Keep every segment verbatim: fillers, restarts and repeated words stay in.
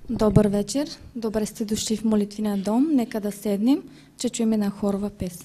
Добър вечер, добре сте дошли в молитвения дом. Нека да седнем, че чуем една хорова песен.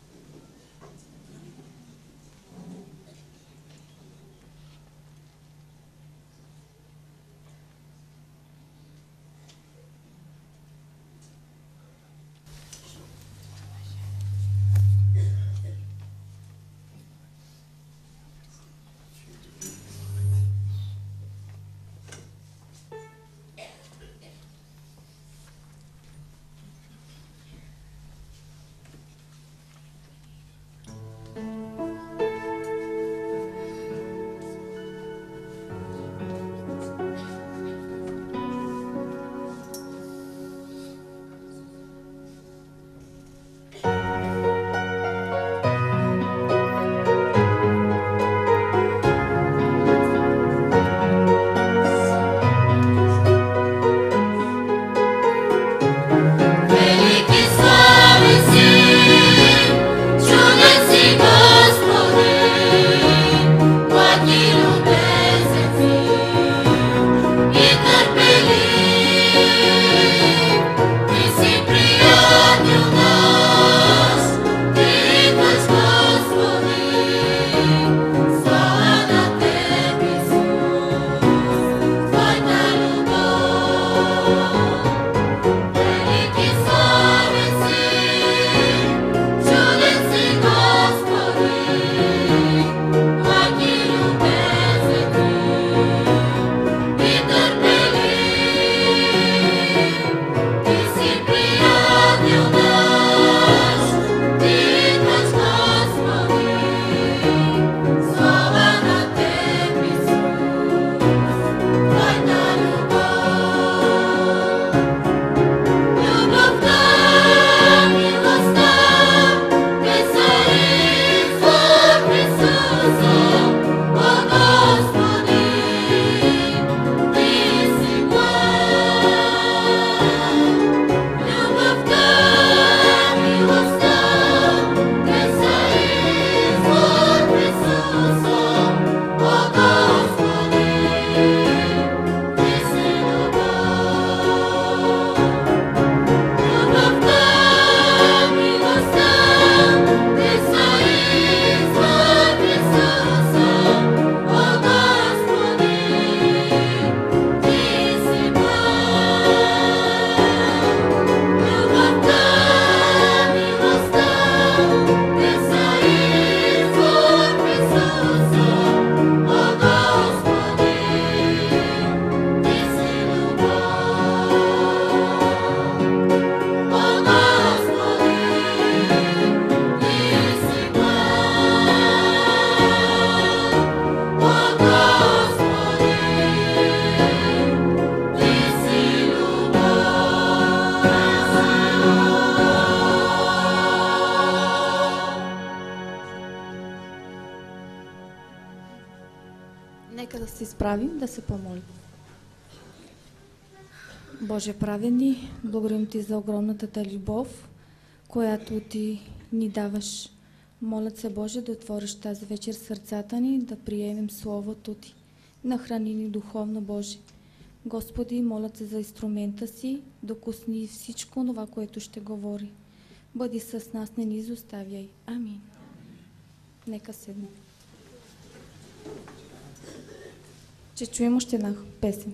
Нека да се изправим, да се помолим. Боже праведни, благодарим Ти за огромната Та любов, която Ти ни даваш. Моля се, Боже, да отвориш тази вечер сърцата ни, да приемем Словото Ти. Нахрани ни духовно, Боже. Господи, моля се за инструмента си, докосни всичко това, което ще говори. Бъди с нас, не ни изоставяй. Амин. Нека седнем. Ще чуем още една песен.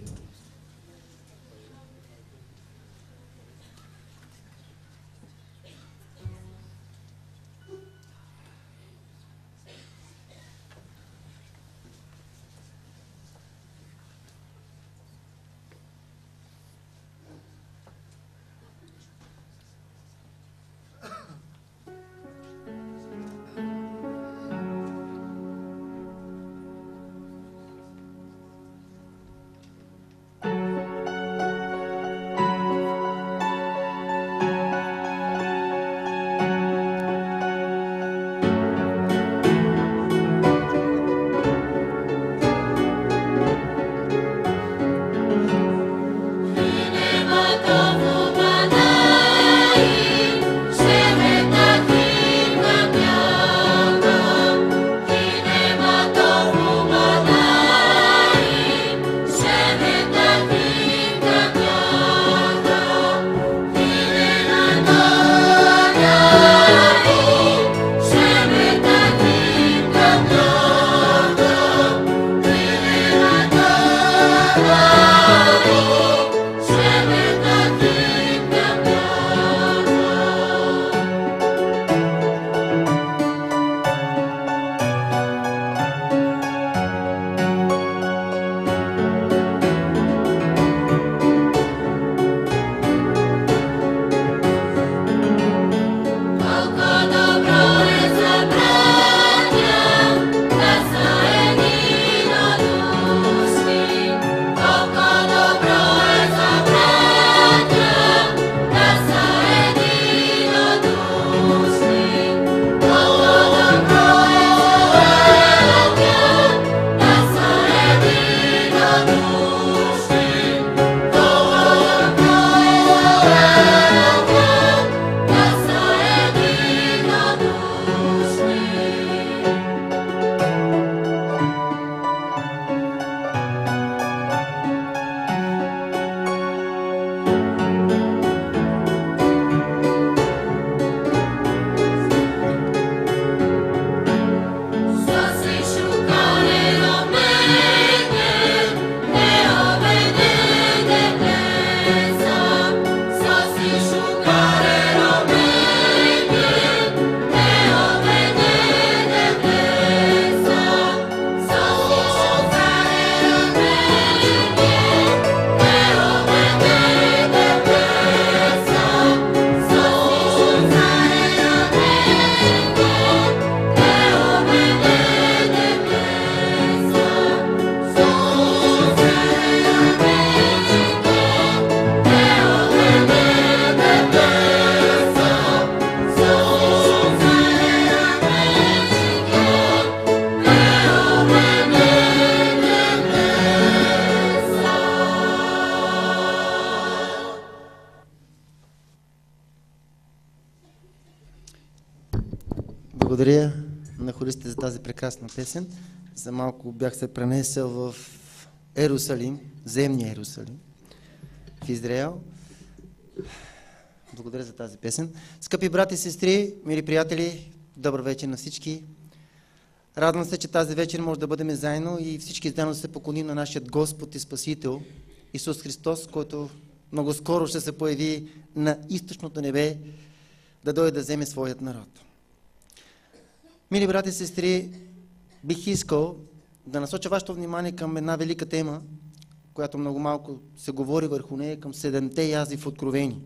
Благодаря на хористите за тази прекрасна песен. За малко бях се пренесъл в Ерусалим, земния Ерусалим, в Израел. Благодаря за тази песен. Скъпи брати и сестри, мили приятели, добър вечер на всички. Радвам се, че тази вечер може да бъдем заедно и всички заедно да се поклоним на нашия Господ и Спасител Исус Христос, който много скоро ще се появи на източното небе, да дойде да вземе своят народ. Мили брати и сестри, бих искал да насоча вашето внимание към една велика тема, която много малко се говори върху нея, към седемте язви в Откровение.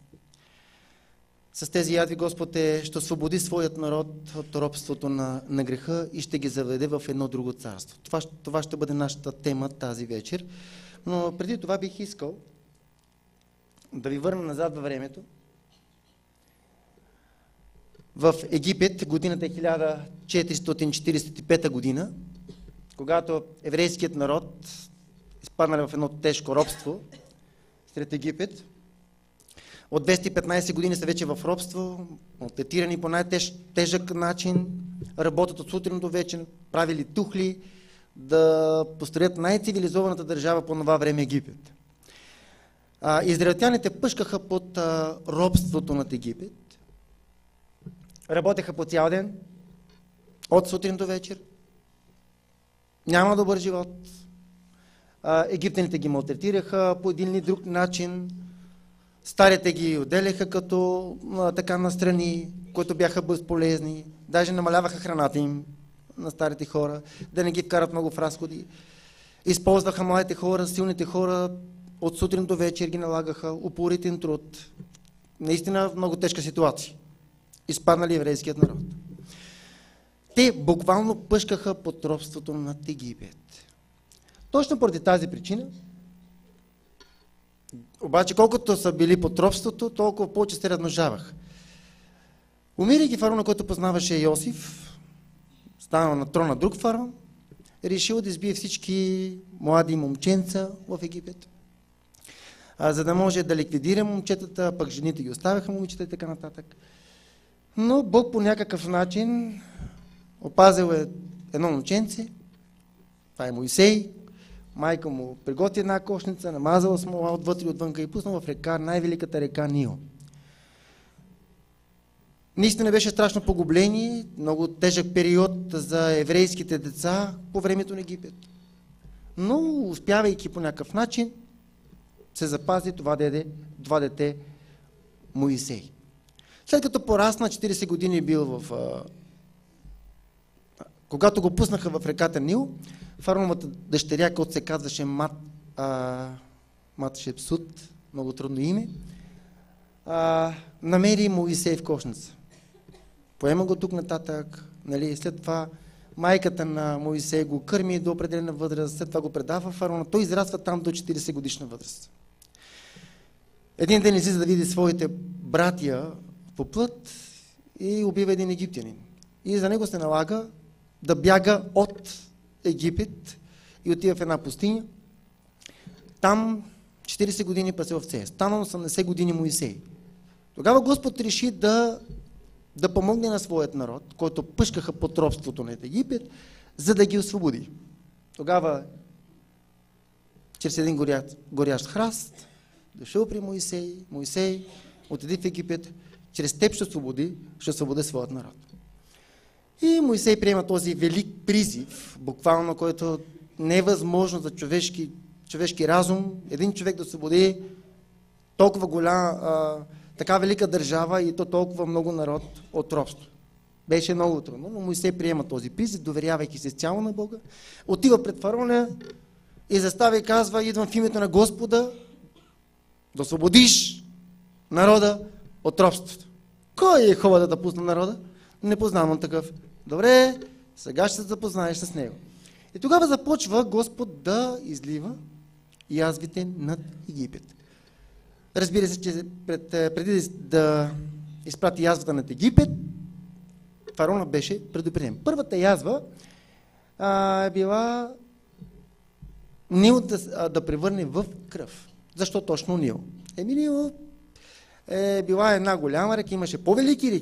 С тези язви Господ е, ще освободи своят народ от робството на, на греха и ще ги заведе в едно друго царство. Това, това ще бъде нашата тема тази вечер. Но преди това бих искал да ви върна назад във времето. В Египет, годината е хиляда четиристотин четиридесет и пета година, когато еврейският народ изпаднали в едно тежко робство сред Египет. От двеста и петнадесет години са вече в робство, малтретирани по най-тежък начин, работят от сутрин до вечер, правили тухли, да построят най-цивилизованата държава по това време Египет. А, израелтяните пъшкаха под а, робството над Египет, работеха по цял ден, от сутрин до вечер, няма добър живот. А, египтяните ги малтретираха по един или друг начин, старите ги отделяха като а, така настрани, които бяха безполезни, даже намаляваха храната им на старите хора, да не ги вкарат много в разходи. Използваха младите хора, силните хора, от сутрин до вечер ги налагаха упоритен труд. Наистина много тежка ситуация. Изпаднали еврейският народ. Те буквално пъшкаха под робството над Египет. Точно поради тази причина, обаче колкото са били под робството, толкова повече се размножаваха. Умирайки фараона, който познаваше Йосиф, станал на трона друг фараон, решил да избие всички млади момченца в Египет, а, за да може да ликвидира момчетата, пък жените ги оставяха момичета и така нататък. Но Бог по някакъв начин опазил е едно момченце, това е Моисей, майка му приготви една кошница, намазала смола отвътре и отвънка и пуснала в река, най-великата река Нил. Наистина беше страшно погубление, много тежък период за еврейските деца по времето на Египет. Но успявайки по някакъв начин, се запази това дете, това дете Моисей. След като порасна, четиридесет години бил в... А, когато го пуснаха в реката Нил, фараоновата дъщеря, която се казваше Мат, а, Мат Шепсут, много трудно име, а, намери Моисей в кошница. Поема го тук нататък, нали, след това майката на Моисей го кърми до определена възраст, след това го предава фараона, той израства там до четиридесет годишна възраст. Един ден излиза да види своите братия по плът и убива един египтянин. И за него се налага да бяга от Египет и отива в една пустиня. Там четиридесет години пасе овце. Станал осемдесет години Моисей. Тогава Господ реши да, да помогне на своят народ, който пъшкаха под робството на Египет, за да ги освободи. Тогава чрез един горящ, горящ храст дошъл при Моисей, Моисей отиди в Египет, чрез теб ще освободи, ще освободи своят народ. И Моисей приема този велик призив, буквално, който не е възможно за човешки, човешки разум, един човек да освободи толкова голяма, така велика държава и то толкова много народ от робство. Беше много трудно, но Моисей приема този призив, доверявайки се цяло на Бога, отива пред фараона и застава и казва: идвам в името на Господа да освободиш народа от робството. Кой е хубаво да пусна народа? Не познавам такъв. Добре, сега ще се запознаеш с него. И тогава започва Господ да излива язвите над Египет. Разбира се, че пред, преди да изпрати язвата над Египет, фараона беше предупреден. Първата язва а, е била Нил да, да превърне в кръв. Защо точно Нил? Еми Нил е била една голяма река, имаше по-велики реки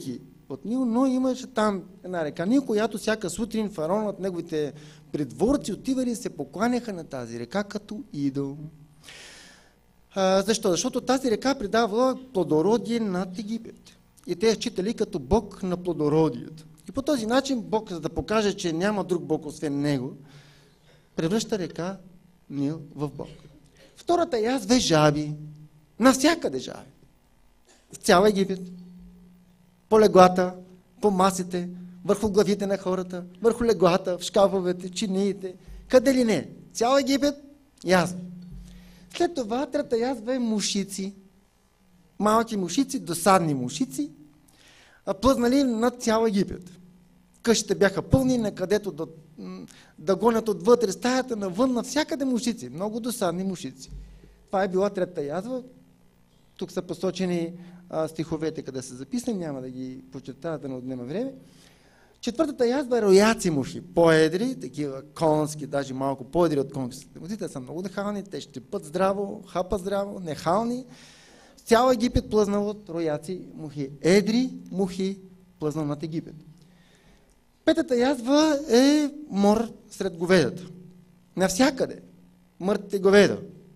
от Нил, но имаше там една река Нил, която всяка сутрин фараонът, неговите придворци отивали и се покланяха на тази река като идол. А, защо? Защото тази река придавала плодородие над Египет. И те я считали като бог на плодородието. И по този начин Бог, за да покаже, че няма друг бог освен него, превръща река Нил в бог. Втората язва е жаби. Навсякъде жаби. В цял Египет. По леглата, по масите, върху главите на хората, върху леглата, в шкафовете, чиниите, къде ли не. Цял Египет язва. След това трета язва е мушици. Малки мушици, досадни мушици, плъзнали над цял Египет. Къщите бяха пълни, накъдето да, да гонят отвътре стаята, навън, навсякъде мушици. Много досадни мушици. Това е била третата язва. Тук са посочени а, стиховете, къде са записани, няма да ги прочета, да не отнема време. Четвъртата язва е рояци мухи. По-едри, такива конски, даже малко по-едри от конските мухи. Те са много нехални, те ще път здраво, хапат здраво, нехални. Цял Египет плъзнал от рояци мухи. Едри мухи плъзнал над Египет. Петата язва е мор сред говедата. Навсякъде. Мъртвите говеда.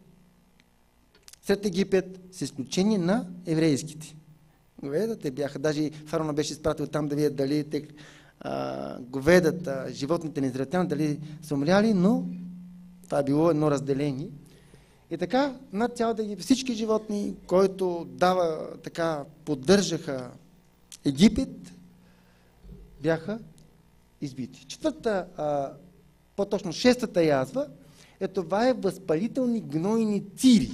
Сред Египет, с изключение на еврейските. Говеда, те бяха, даже фараона беше изпратил там да видят дали те, а, говедата, животните на израелтяни, дали са умряли, но това е било едно разделение. И така, над цялата Египет, всички животни, които дава, така, поддържаха Египет, бяха избити. Четвърта, а, по-точно шестата язва, е това е възпалителни гнойни цири.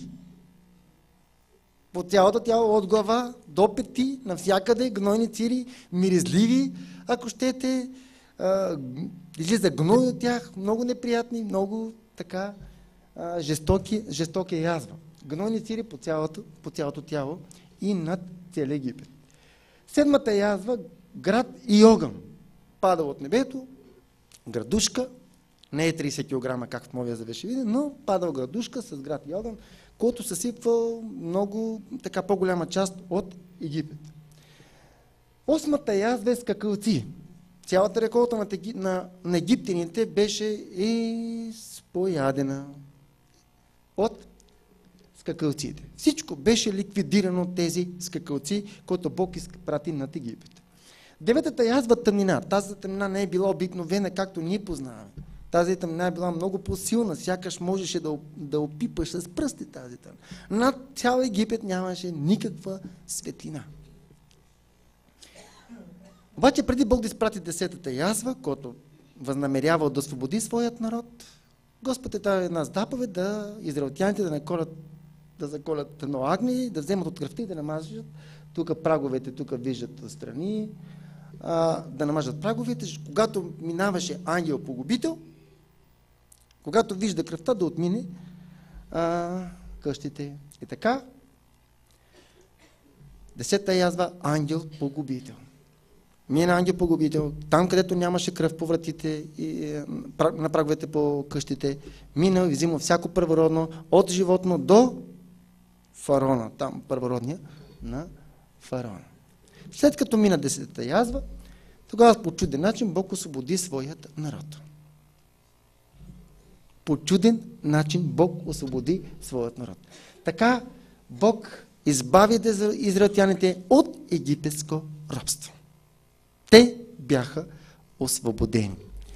По цялото тяло, от глава до пети, навсякъде гнойни цири, миризливи, ако щете, а, излиза гной от тях, много неприятни, много така а, жестоки, жестоки язва. Гнойни цири по цялото, по цялото тяло и над целия Египет. Седмата язва, град и огън. Пада от небето, градушка, не е трийсет килограма, както в Новия Завет ще видим, но падал градушка с град и огън, който съсипвал много, така по-голяма част от Египет. Осмата язва е скакалци. Цялата реколта на, на, на египтяните беше изпоядена от скакалците. Всичко беше ликвидирано от тези скакалци, които Бог изпрати над Египет. Деветата язва тъмнина. Тази тъмнина не е била обикновена, както ние познаваме. Тази тъмнина е била много по-силна, сякаш можеше да, да опипаш с пръсти тази тъмнина. Над цял Египет нямаше никаква светлина. Обаче преди Бог да изпрати десетата язва, който възнамерявал да освободи своят народ, Господ е дал една заповед да израелтяните да наколят, да заколят едно агне, да вземат от кръвта и да намажат. Тук праговете, тук виждат страни, а, да намажат праговете. Когато минаваше ангел погубител, когато вижда кръвта, да отмине а, къщите. И така, десета язва, ангел погубител. Мина ангел погубител, там където нямаше кръв по вратите и на праговете по къщите, мина и взима всяко първородно, от животно до фараона, там първородния на фараона. След като мина десетата язва, тогава по чуден начин Бог освободи своят народ. По чуден начин Бог освободи своят народ. Така Бог избави израелтяните от египетско робство. Те бяха освободени.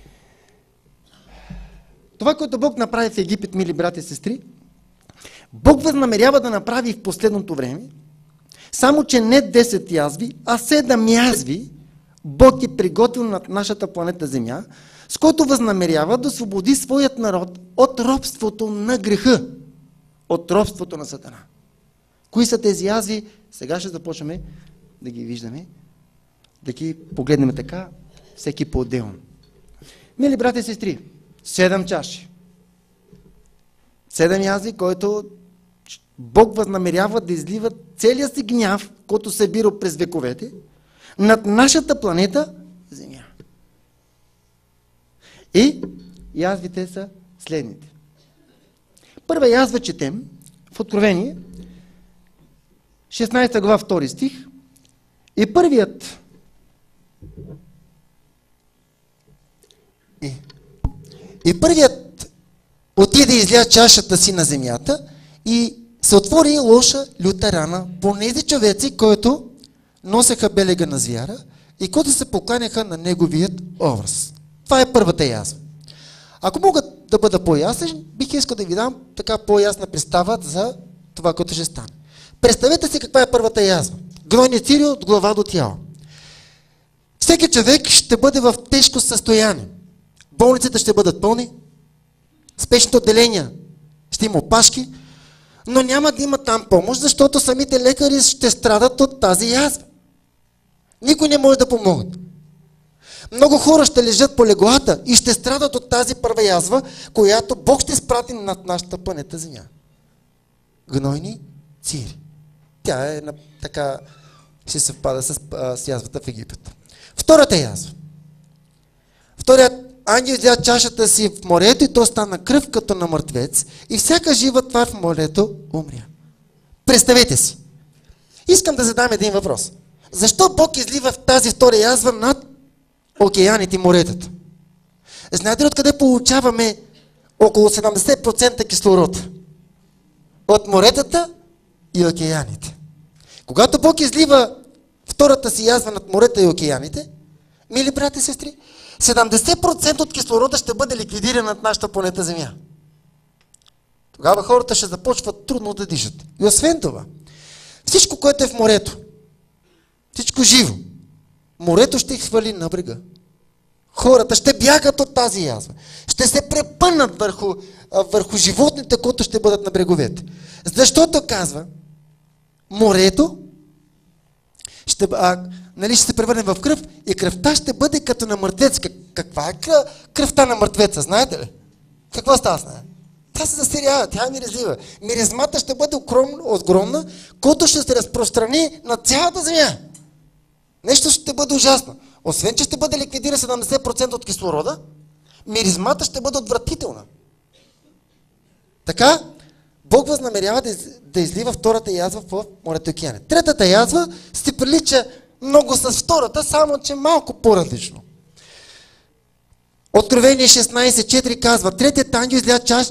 Това, което Бог направи в Египет, мили брати и сестри, Бог възнамерява да направи в последното време, само че не десет язви, а седем язви Бог е приготвил над нашата планета Земя, с който възнамерява да освободи своят народ от робството на греха, от робството на Сатана. Кои са тези язви? Сега ще започнем да ги виждаме, да ги погледнем така, всеки по-отделно. Мили брати и сестри, седем чаши. Седем язви, който Бог възнамерява да излива целият си гняв, който се бира през вековете, над нашата планета Земя. И язвите са следните. Първа язва четем в Откровение, шестнадесета глава, втори стих. И първият И първият отиде и изля чашата си на земята и се отвори лоша люта рана по тези човеци, които носеха белега на звяра и които се покланяха на неговият образ. Това е първата язва. Ако мога да бъда по-ясен, бих искал да ви дам така по-ясна представа за това, което ще стане. Представете си каква е първата язва. Гнойни цири от глава до тяло. Всеки човек ще бъде в тежко състояние. Болниците ще бъдат пълни, спешните отделения ще има опашки, но няма да има там помощ, защото самите лекари ще страдат от тази язва. Никой не може да помогне. Много хора ще лежат по леглата и ще страдат от тази първа язва, която Бог ще спрати над нашата планета Земя. Гнойни цири. Тя е така, ще съвпада с, с язвата в Египет. Втората язва. Вторият ангел взе чашата си в морето и то стана кръв като на мъртвец и всяка жива твар в морето умря. Представете си. Искам да задам един въпрос. Защо Бог излива в тази втора язва над океаните и моретата? Знаете ли откъде получаваме около седемдесет процента кислород? От моретата и океаните. Когато Бог излива втората си язва над морета и океаните, мили брати и сестри, седемдесет процента от кислорода ще бъде ликвидиран над нашата планета Земя. Тогава хората ще започват трудно да дишат. И освен това, всичко, което е в морето, всичко живо, морето ще их хвали на брега. Хората ще бягат от тази язва. Ще се препънат върху, върху животните, които ще бъдат на бреговете. Защото казва, морето ще, а, нали, ще се превърне в кръв и кръвта ще бъде като на мъртвец. Как, каква е кръвта на мъртвеца, знаете ли? Какво става с нея? Тя се засирява, тя е миризлива. Миризмата ще бъде огромна, който ще се разпространи на цялата земя. Нещо ще бъде ужасно. Освен, че ще бъде ликвидира седемдесет процента от кислорода, миризмата ще бъде отвратителна. Така, Бог възнамерява да, из, да излива втората язва в морето и океана. Третата язва се прилича много с втората, само че малко по-различно. Откровение шестнайсет четири казва, третият ангел изля чаш...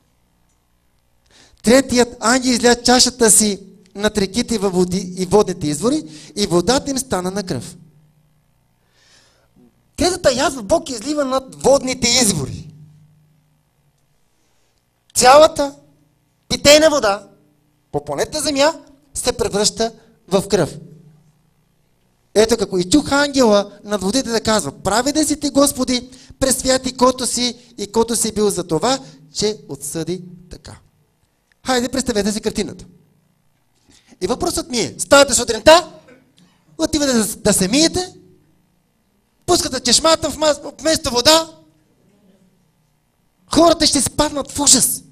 Третият ангел изля чашата си над реките във води и водните извори и водата им стана на кръв. Третата язва Бог излива над водните извори. Цялата питейна вода по планета Земя се превръща в кръв. Ето какво и чух ангела над водите да казва, праведен си ти, Господи, пресвяти който си и който си бил за това, че отсъди така. Хайде, представете си картината. И въпросът ми е, ставате сутринта, отивате да, да се миете, пускате чешмата вместо вода, хората ще спаднат в ужас.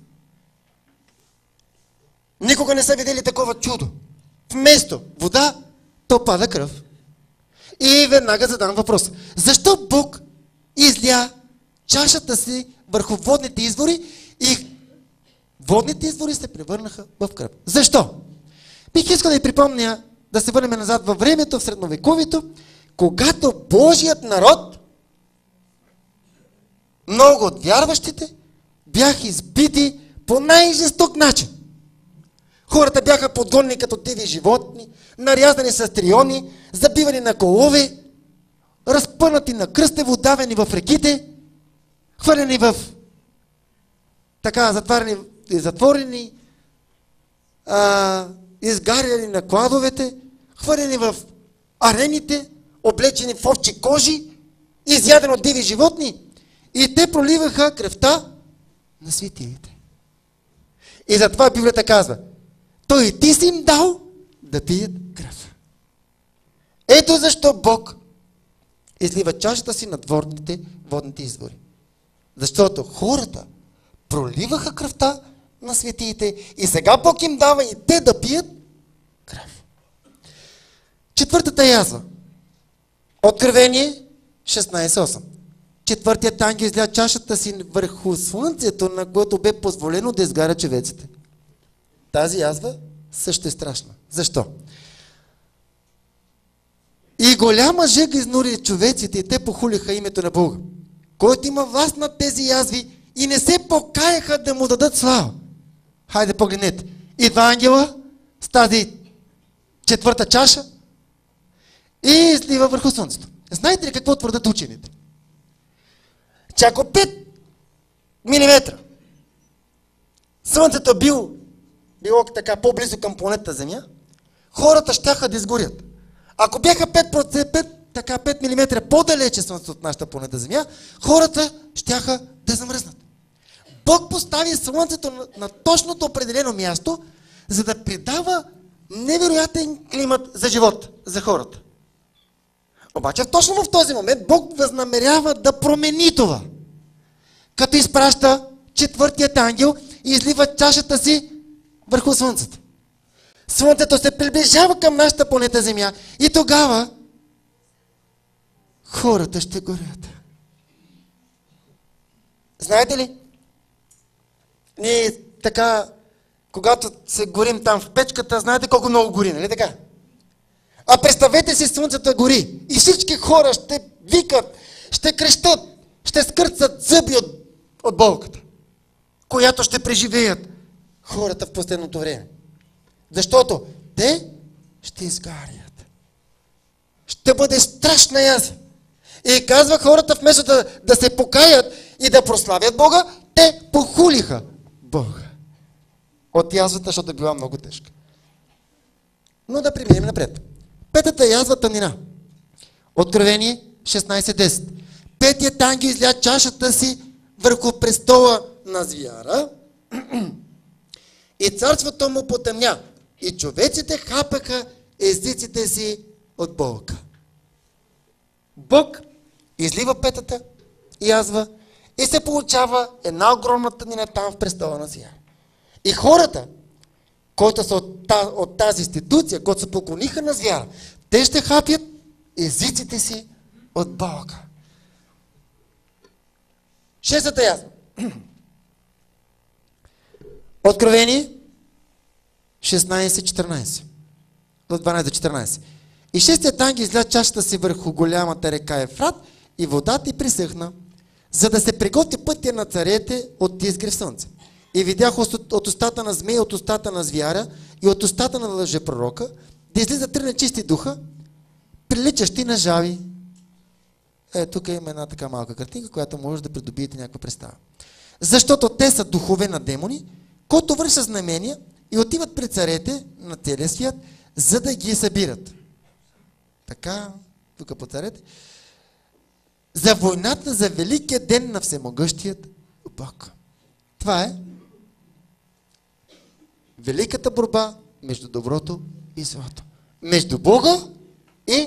Никога не са видели такова чудо. Вместо вода, то пада кръв. И веднага задам въпрос. Защо Бог изля чашата си върху водните извори и водните извори се превърнаха в кръв? Защо? Бих искал да ви припомня, да се върнем назад във времето, в средновековието, когато Божият народ, много от вярващите, бяха избити по най-жесток начин. Хората бяха подгонени като диви животни, нарязани с триони, забивани на колове, разпънати на кръстево, давени в реките, хвърлени в така затворени, затворени а, изгаряни на кладовете, хвърлени в арените, облечени в овчи кожи, изядени от диви животни. И те проливаха кръвта на светиите. И затова Библията казва, той и ти си им дал да пият кръв. Ето защо Бог излива чашата си над водните, водните извори. Защото хората проливаха кръвта на светиите и сега Бог им дава и те да пият кръв. Четвъртата язва. Откровение шестнайсет осем. Четвъртият ангел изля чашата си върху слънцето, на което бе позволено да изгаря човеците. Тази язва също е страшна. Защо? И голяма жега изнури човеците и те похулиха името на Бога, който има власт над тези язви и не се покаяха да му дадат слава. Хайде погледнете. Идва ангела с тази четвърта чаша и излива върху слънцето. Знаете ли какво твърдят учените? Че ако пет милиметра слънцето бил, било така по-близо към планетата Земя, хората щяха да изгорят. Ако бяха пет, пет, така пет милиметра по-далече слънцето от нашата планета Земя, хората щяха да замръзнат. Бог постави слънцето на, на точното определено място, за да придава невероятен климат за живот, за хората. Обаче точно в този момент Бог възнамерява да промени това, като изпраща четвъртият ангел и излива чашата си върху слънцето. Слънцето се приближава към нашата планета Земя и тогава хората ще горят. Знаете ли? Ние така, когато се горим там в печката, знаете колко много гори, нали така? А представете си, слънцето гори и всички хора ще викат, ще крещат, ще скърцат зъби от, от болката, която ще преживеят хората в последното време. Защото те ще изгарят. Ще бъде страшна язва. И казва хората, вместо да, да се покаят и да прославят Бога, те похулиха Бога. От язвата, защото била много тежка. Но да преминем напред. Петата язва тъмнина. Откровение шестнайсет десет. Петият ангел изля чашата си върху престола на звяра и царството му потъмня. И човеците хапаха езиците си от болка. Бог излива петата язва и се получава една огромна тъмнина там в престола на звяра. И хората, които са от, от тази институция, които се поклониха на звяра, те ще хапят езиците си от болка. Шестата язва. Откровение шестнайсет четиринайсет. От дванайсет до четиринайсет. И шестият ангел изля чашата си върху голямата река Ефрат и водата й пресъхна, за да се приготви пътя на царете от изгрев слънце. И видях от устата на змея, от устата на звяра и от устата на лъжепророка да излиза три нечисти духа, приличащи на жаби. Е, тук има една така малка картинка, която може да придобиете някаква представа. Защото те са духове на демони, които вършат знамения и отиват при царете на целия свят, за да ги събират. Така, тук по царете. За войната, за великия ден на всемогъщият Бог. Това е великата борба между доброто и злото. Между Бога и,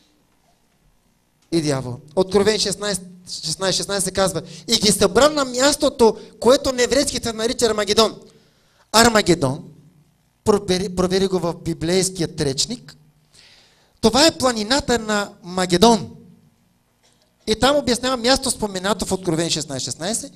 и дявола. Откровение шестнайсет шестнайсет се казва: и ги събра на мястото, което на еврейските нарича Армагедон. Армагедон, провери, провери го в библейския речник, това е планината на Магедон. И там обяснява място, споменато в Откровение шестнайсет шестнайсет.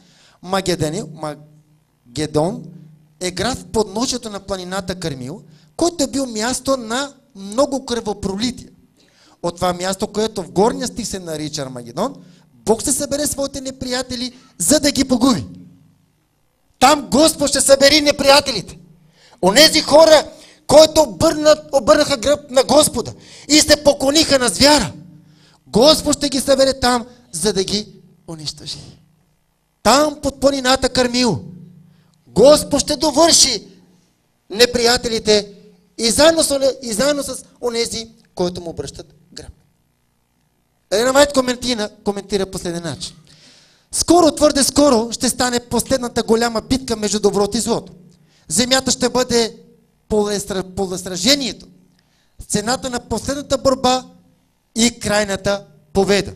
Магедон е град в подножието на планината Кармил, който е бил място на много кръвопролитие. От това място, което в горния стих се нарича Армагедон, Бог ще събере своите неприятели, за да ги погуби. Там Господ ще събери неприятелите. Онези хора, които обърнат, обърнаха гръб на Господа и се поклониха на звяра, Господ ще ги събере там, за да ги унищожи. Там под планината Кармил Господ ще довърши неприятелите и заедно с, и заедно с онези, които му обръщат гръб. Елена Вайт коментира, коментира последния начин. Скоро, твърде скоро, ще стане последната голяма битка между доброто и злото. Земята ще бъде полесражението, цената на последната борба и крайната победа.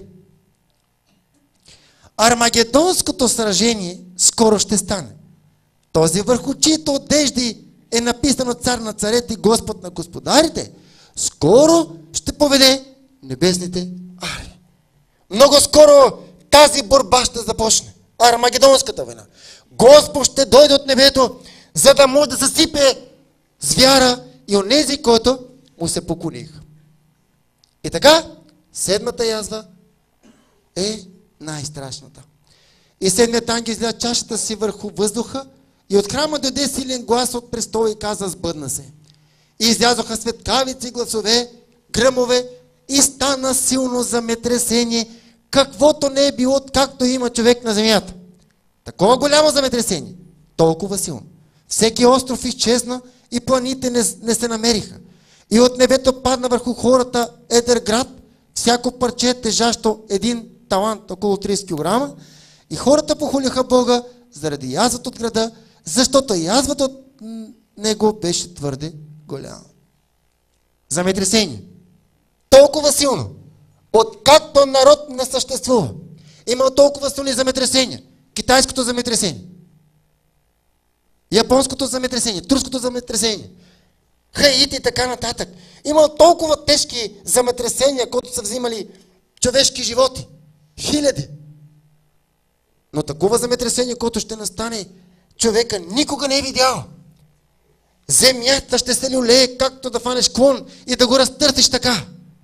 Армагедонското сражение скоро ще стане. Този, върху чието одежди е написано цар на царете и Господ на господарите, скоро ще поведе небесните армии. Много скоро тази борба ще започне. Армагедонската война. Господ ще дойде от небето, за да може да съсипе звяра и онези, които му се поклониха. И така, седмата язва е най-страшната. И седмият ангел изля чашата си върху въздуха и от храма дойде силен глас от престола и каза: сбъдна се. И излязоха светкавици, гласове, гръмове и стана силно земетресение, каквото не е било, откакто има човек на земята. Такова голямо земетресение, толкова силно. Всеки остров изчезна и планините не, не се намериха. И от небето падна върху хората едър град, всяко парче тежащо един талант, около трийсет килограма. И хората похулиха Бога заради язвата от града, защото язвата от него беше твърде голяма. Земетресение. Толкова силно, откакто народ не съществува. Има толкова силни земетресения. Китайското земетресение, японското земетресение, турското земетресение, Хаити и така нататък. Има толкова тежки земетресения, които са взимали човешки животи. Хиляди. Но такова земетресение, което ще настане, човека никога не е видял. Земята ще се люлее, както да фанеш клон и да го разтъртиш така.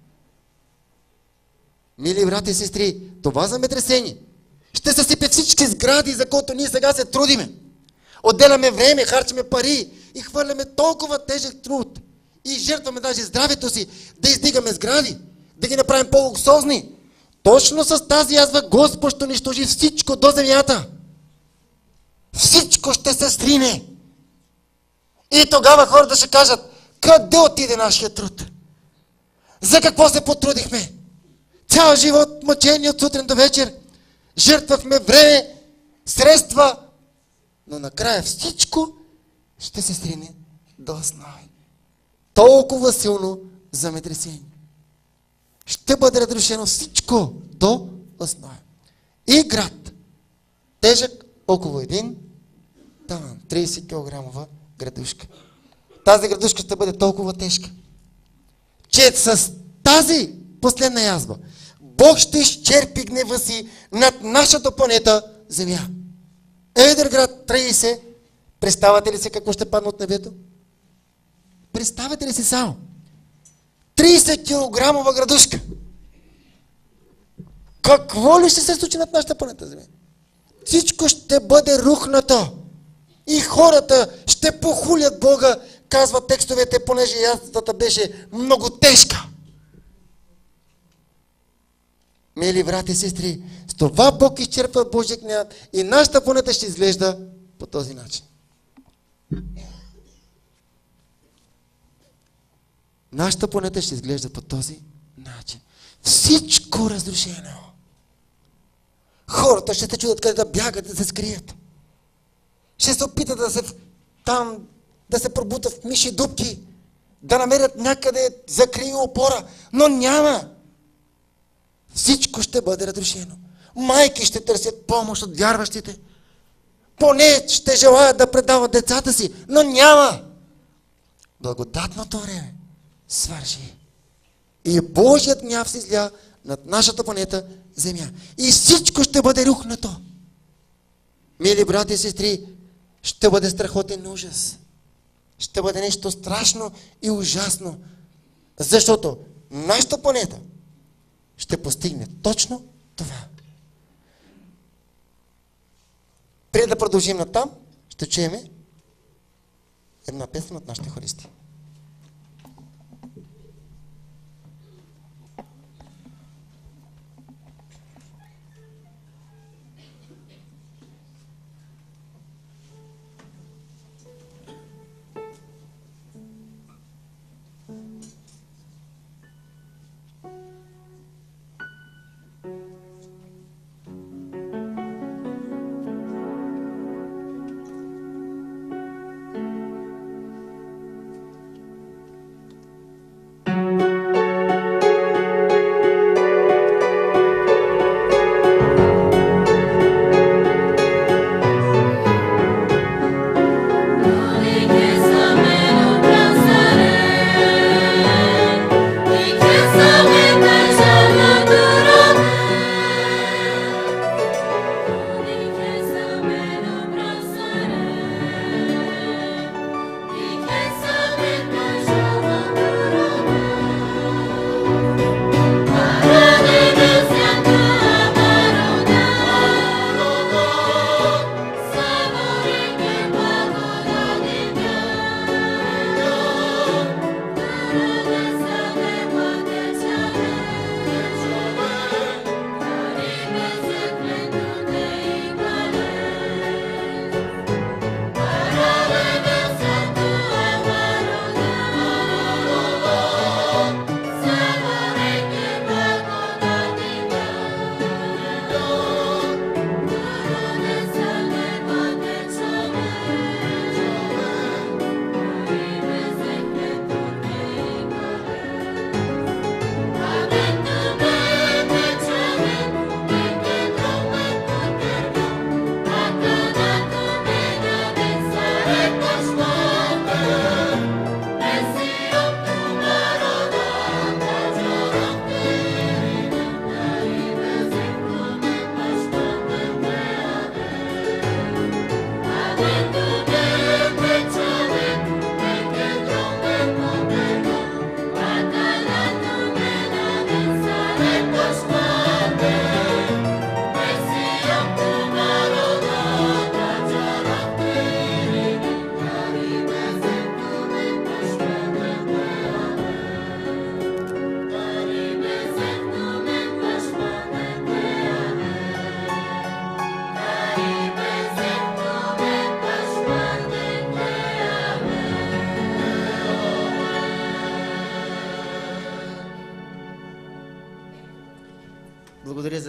Мили брати и сестри, това земетресение ще съсипе всички сгради, за които ние сега се трудиме. Отделяме време, харчиме пари и хвърляме толкова тежък труд и жертваме даже здравето си да издигаме сгради, да ги направим по-луксозни. Точно с тази язва Господ ще унищожи всичко до земята. Всичко ще се срине. И тогава хората ще кажат: къде отиде нашия труд? За какво се потрудихме? Цял живот мъчение от сутрин до вечер. Жертвахме време, средства, но накрая всичко ще се срине до основи. Толкова силно земетресение. Ще бъде разрушено всичко до основи. И град, тежък около един талант, трийсет килограмова градушка. Тази градушка ще бъде толкова тежка, че с тази последна язва Бог ще изчерпи гнева си над нашата планета Земя. Едър град трийсет. Представяте ли се какво ще падне от небето? Представяте ли си само? трийсет килограмова градушка. Какво ли ще се случи над нашата планета Земя? Всичко ще бъде рухнато. И хората ще похулят Бога, казват текстовете, понеже язвата беше много тежка. Мили брати и сестри, с това Бог изчерпва Божия гняв и нашата планета ще изглежда по този начин. Нашата планета ще изглежда по този начин. Всичко разрушено. Хората ще се чудят къде да бягат, да се скрият. Ще се опитат да се там, да се пробутат в миши дупки, да намерят някъде закрия опора, но няма. Всичко ще бъде разрушено. Майки ще търсят помощ от вярващите. Поне ще желаят да предават децата си, но няма. Благодатното време свърши. И Божият гняв се изля над нашата планета Земя. И всичко ще бъде рухнато. Мили брати и сестри, ще бъде страхотен ужас. Ще бъде нещо страшно и ужасно. Защото нашата планета ще постигне точно това. Преди да продължим натам, ще чуем една песен от нашите хористи.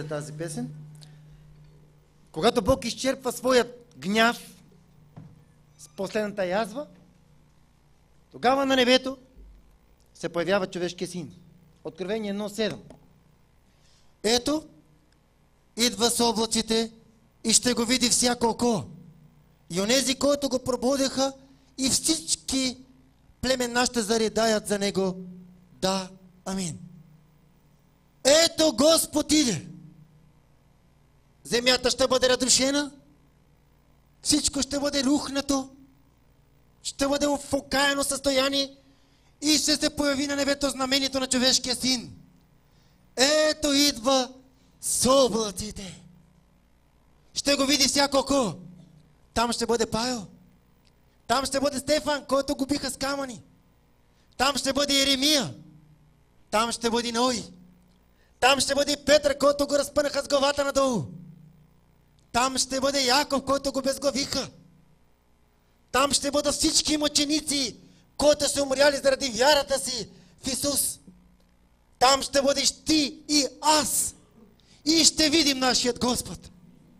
споделя тази песен. Когато Бог изчерпва своят гняв с последната язва, тогава на небето се появява човешкия син. Откровение едно седем. Ето, идва с облаците и ще го види всяко око. И онези, които го пробудеха, и всички племена ще заридаят за него. Да, амин. Ето Господ иде. Земята ще бъде разрушена. Всичко ще бъде рухнато. Ще бъде в окаяно състояние. И ще се появи на небето знамението на човешкия син. Ето идва с облаците. Ще го види всяко око. Там ще бъде Павел. Там ще бъде Стефан, който го биха с камъни. Там ще бъде Еремия. Там ще бъде Ной. Там ще бъде Петър, който го разпънаха с главата надолу. Там ще бъде Яков, който го безглавиха. Там ще бъдат всички мъченици, които са умряли заради вярата си в Исус. Там ще бъдеш ти и аз. И ще видим нашият Господ.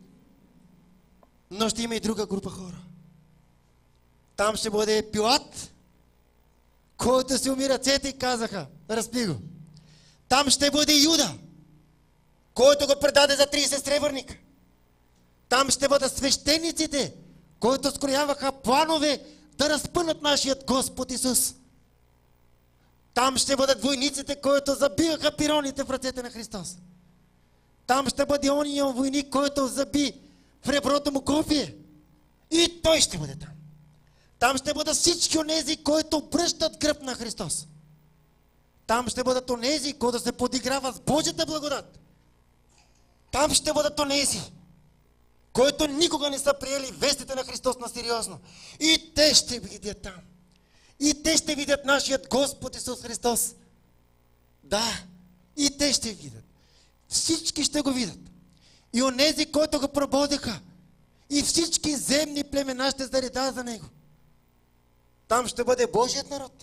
Но ще има и друга група хора. Там ще бъде Пилат, който си уми ръцете и казаха, разпи го. Там ще бъде Юда, който го предаде за трийсет сребърника. Там ще бъдат свещениците, които скрояваха планове да разпънат нашият Господ Исус. Там ще бъдат войниците, които забиваха пироните в ръцете на Христос. Там ще бъде ония войник, който заби в реброто му копие. И той ще бъде там. Там ще бъдат всички онези, които обръщат гръб на Христос. Там ще бъдат онези, които се подиграват с Божията благодат. Там ще бъдат онези, които никога не са приели вестите на Христос на сериозно. И те ще видят там. И те ще видят нашият Господ Исус Христос. Да, и те ще видят. Всички ще го видят. И онези, които го прободиха, и всички земни племена ще заридаят за него. Там ще бъде Божият народ.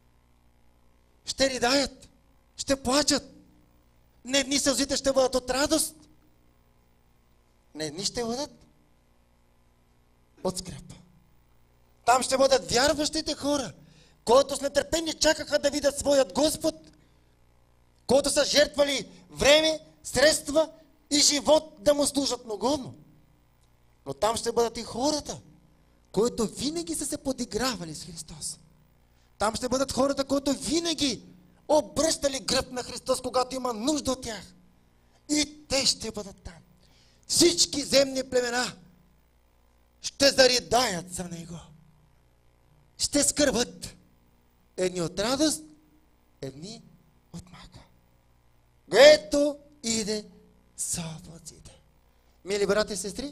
Ще ридаят, ще плачат. Не едни сълзите ще бъдат от радост. Не едни ще бъдат от скръп. Там ще бъдат вярващите хора, които с нетърпение чакаха да видят своят Господ, които са жертвали време, средства и живот да му служат многодно. Но там ще бъдат и хората, които винаги са се подигравали с Христос. Там ще бъдат хората, които винаги обръщали гръб на Христос, когато има нужда от тях. И те ще бъдат там. Всички земни племена ще заридаят за него. Ще скърбат. Едни от радост, едни от мака. Ето иде с облаците. Мили брати и сестри,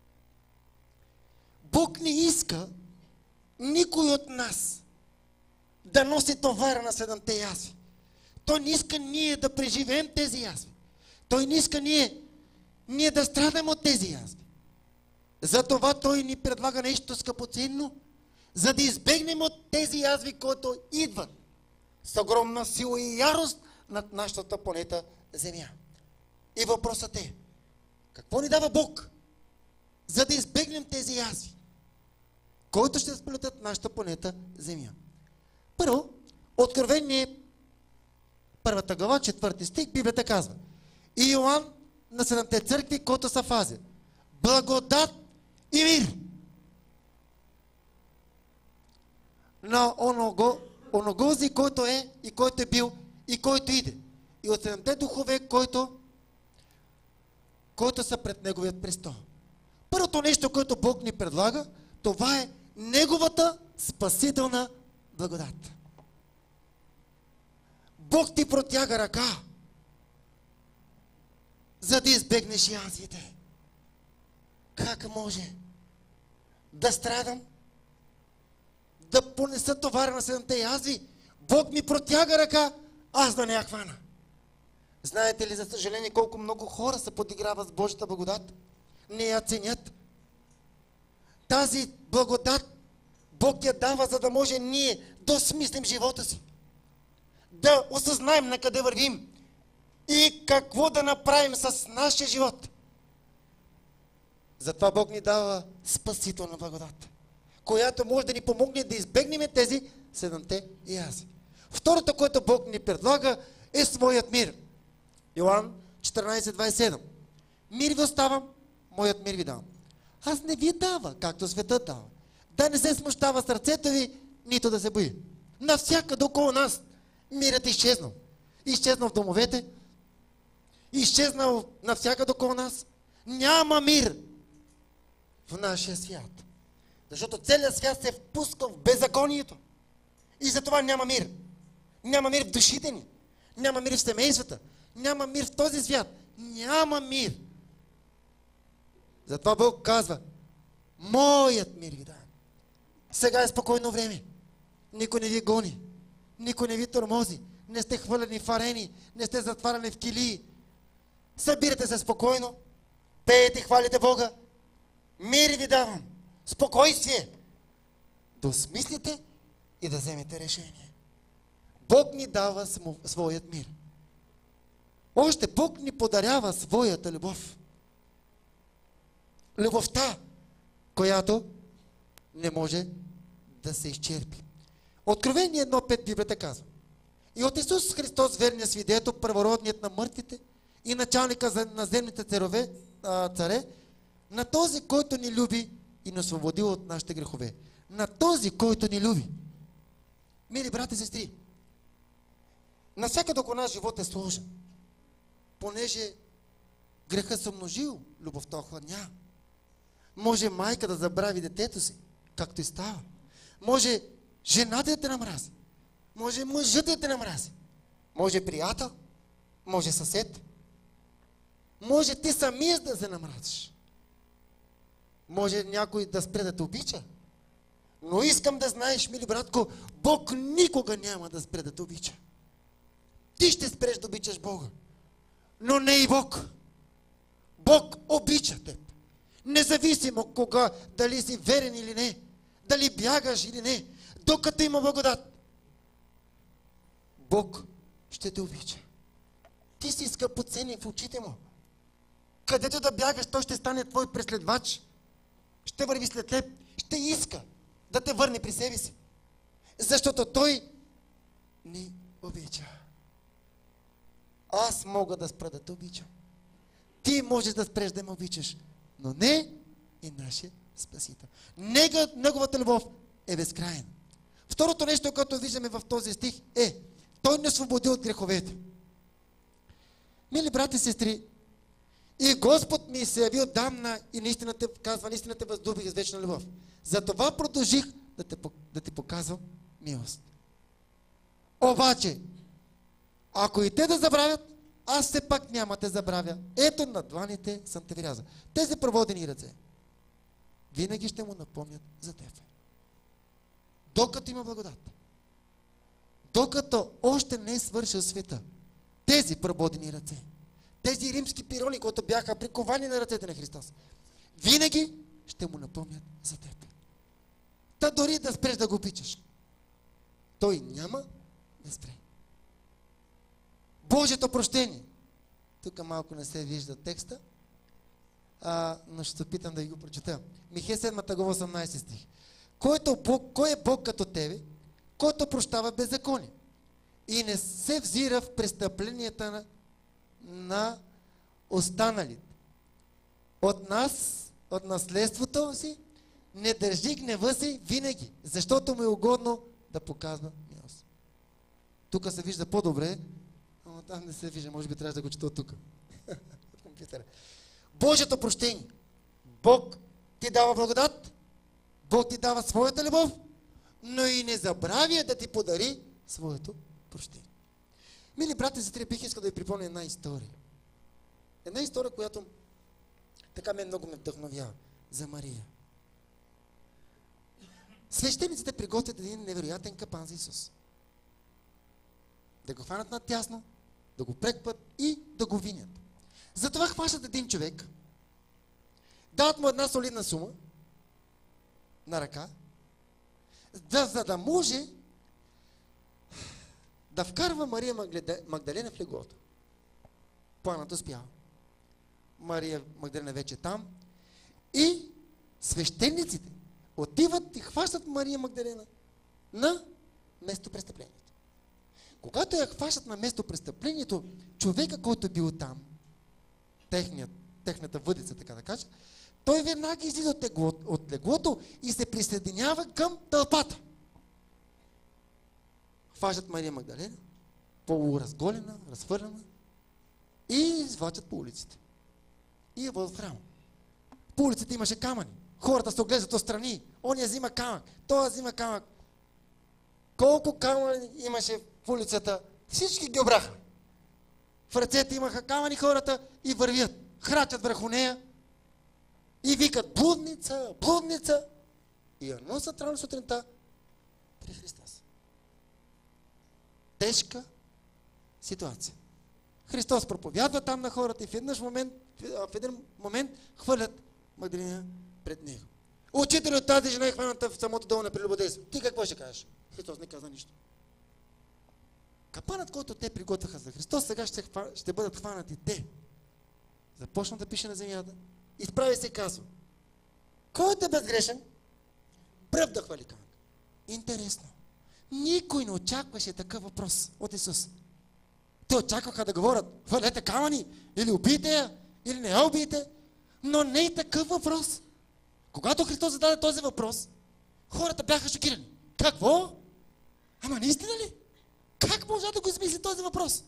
Бог не иска никой от нас да носи товара на седемте язви. Той не иска ние да преживеем тези язви. Той не иска ние, ние да страдаме от тези язви. Затова Той ни предлага нещо скъпоценно, за да избегнем от тези язви, които идват с огромна сила и ярост над нашата планета Земя. И въпросът е, какво ни дава Бог, за да избегнем тези язви, които ще сплютат нашата планета Земя? Първо, Откровение първата глава, четвърти стих, Библията казва: и Йоан на седемте църкви, които са в Азия, благодат и мир на оного, оногози, който е и който е бил и който иде, и от седемте духове, които, които са пред Неговият престол. Първото нещо, което Бог ни предлага, това е Неговата спасителна благодат. Бог ти протяга ръка, за да избегнеш язвите. Как може да страдам, да понеса товара на седемте язви? Бог ми протяга ръка, аз да не я хвана. Знаете ли, за съжаление, колко много хора се подиграват с Божията благодат? Не я ценят. Тази благодат Бог я дава, за да може ние да осмислим живота си. Да осъзнаем на къде вървим и какво да направим с нашия живот. Затова Бог ни дава спасителна благодат, която може да ни помогне да избегнем тези седемте язи. Второто, което Бог ни предлага, е своят мир. Йоан четиринайсет двайсет и седем. Мир ви оставам, моят мир ви давам. Аз не ви дава, както светът дава. Да не се смущава сърцето ви, нито да се бои. Навсякъде около нас мирът е изчезнал. Изчезнал в домовете, изчезнал навсякъде около нас. Няма мир в нашия свят. Защото целият свят се впуска в беззаконието. И затова няма мир. Няма мир в душите ни. Няма мир в семействата. Няма мир в този свят. Няма мир. Затова Бог казва: моят мир ви давам. Сега е спокойно време. Никой не ви гони. Никой не ви тормози. Не сте хвърлени в арени. Не сте затваряни в килии. Събирате се спокойно. Пеете, хвалите Бога. Мир ви давам. Спокойствие. Да осмислите и да вземете решение. Бог ни дава своят мир. Още Бог ни подарява своята любов. Любовта, която не може да се изчерпи. Откровение едно пет Библията казва: и от Исус Христос, верния свидетел, първородният на мъртвите и началника на земните царове, а, царе, на този, който ни люби и ни освободил от нашите грехове. На този, който ни люби. Мили брати и сестри, навсякъде около наш живот е сложен, понеже грехът се множил, любовта охладня. Може майка да забрави детето си, както и става. Може жената да те намрази. Може мъжът да те намрази. Може приятел, може съсед. Може ти самия да се намразиш. Може някой да спре да те обича. Но искам да знаеш, мили братко, Бог никога няма да спре да те обича. Ти ще спреш да обичаш Бога, но не и Бог. Бог обича теб. Независимо кога, дали си верен или не, дали бягаш или не, докато има благодат, Бог ще те обича. Ти си скъпоценен в очите му. Където да бягаш, той ще стане твой преследвач. Ще върви след теб, ще иска да те върне при себе си. Защото той ни обича. Аз мога да спра да те обичам. Ти можеш да спреш да ме обичаш, но не и нашия Спасител. Нега, неговата любов е безкрайна. Второто нещо, което виждаме в този стих е: той не освободи от греховете. Мили брати и сестри, и Господ ми се яви отдавна и наистина те казва, наистина те възлюбих с вечна любов. Затова продължих да, те, да ти показвам милост. Обаче, ако и те да забравят, аз все пак няма те забравя. Ето на дланите съм те врязал. Тези проводени ръце винаги ще му напомнят за теб. Докато има благодат, докато още не е свършил света, тези прободени ръце, тези римски пирони, които бяха приковани на ръцете на Христос, винаги ще му напомнят за теб. Та дори да спреш да го обичаш, той няма да спре. Божието прощение. Тук малко не се вижда текста, а, но ще се опитам да ви го прочета. Михея седма глава осемнайсети стих. Който Бог, кой е Бог като тебе, който прощава беззаконие и не се взира в престъпленията на, на останалите. От нас, от наследството си, не държи гнева си винаги, защото му е угодно да показва милост. Тук се вижда по-добре, но там не се вижда, може би трябва да го чета от тук. От компютъра. Божието прощение. Бог ти дава благодат, Бог ти дава своята любов, но и не забравя да ти подари своето прощение. Мили брати и сестри, бих искал да ви припомня една история. Една история, която така мен много ме вдъхновява. За Мария. Свещениците приготвят един невероятен капан за Исус. Да го хванат надтясно, да го прекпат и да го винят. Затова хващат един човек, дават му една солидна сума на ръка, да, за да може да вкарва Мария Магдалена в леглото. планът успял. Мария Магдалена вече там и свещениците отиват и хващат Мария Магдалена на местопрестъплението. Когато я хващат на местопрестъплението, човека, който е бил там, техният, техната въдица, така да кажа, той веднага излиза от, легло, от леглото и се присъединява към тълпата. Хващат Мария Магдалена, полуразголена, разхвърлена и извлачат по улиците. И я водят в храма. По улиците имаше камъни. Хората се оглеждат отстрани. Оня взима камък, той взима камък. Колко камъни имаше в улицата, всички ги обраха. В ръцете имаха камъни хората и вървят. Храчат върху нея и викат: блудница, блудница. И я носят рано сутринта при Христос. Тежка ситуация. Христос проповядва там на хората и в един момент, в един момент хвърлят Магдалина пред него. Учител, от тази жена е хваната в самото долу на прелюбодейство. Ти какво ще кажеш? Христос не каза нищо. Капанът, който те приготвяха за Христос, сега ще, ще бъдат хванати те. Започна да пише на земята. Изправи се и казва: който е безгрешен, пръв да хвали камък. Интересно. Никой не очакваше такъв въпрос от Исус. Те очакваха да говорят: хвалете камъни, или убийте я, или не я убийте. Но не и такъв въпрос. Когато Христос зададе този въпрос, хората бяха шокирани. Какво? Ама наистина ли? Как може да го измисли този въпрос?